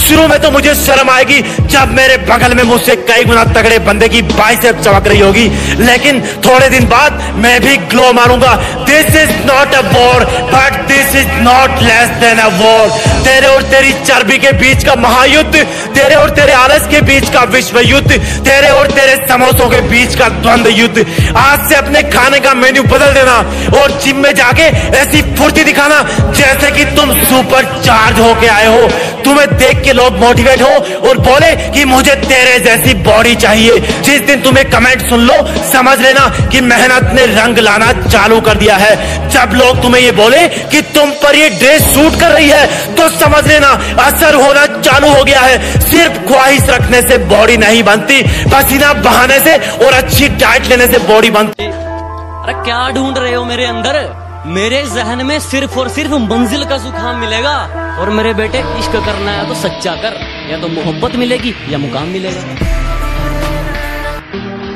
शुरू में तो मुझे शर्म आएगी जब मेरे बगल में मुझसे कई गुना तगड़े बंदे की बाइसेप चमक रही होगी, लेकिन थोड़े दिन बाद मैं भी ग्लो मारूंगा। This is not a war but this is not less than a war. तेरे और तेरी चर्बी के बीच का महायुद्ध, तेरे और तेरे आलस के बीच का विश्व युद्ध, तेरे और तेरे समोसों के बीच का द्वंद्व युद्ध। आज से अपने खाने का मेन्यू बदल देना और जिम में जाके ऐसी फुर्ती दिखाना जैसे कि तुम सुपर चार्ज होके आए हो। तुम्हें देख के लोग मोटिवेट हो और बोले कि मुझे तेरे जैसी बॉडी चाहिए। जिस दिन तुम्हें कमेंट सुन लो समझ लेना कि मेहनत ने रंग लाना चालू कर दिया है। जब लोग तुम्हें ये बोले कि तुम पर ये ड्रेस सूट कर रही है तो समझ लेना असर होना चालू हो गया है। सिर्फ ख्वाहिश रखने से बॉडी नहीं बनती, पसीना बहाने से और अच्छी डाइट लेने से बॉडी बनती। अरे क्या ढूंढ रहे हो मेरे अंदर? मेरे जहन में सिर्फ और सिर्फ मंजिल का सुखाम मिलेगा। और मेरे बेटे इश्क करना है तो सच्चा कर, या तो मोहब्बत मिलेगी या मुकाम मिलेगा।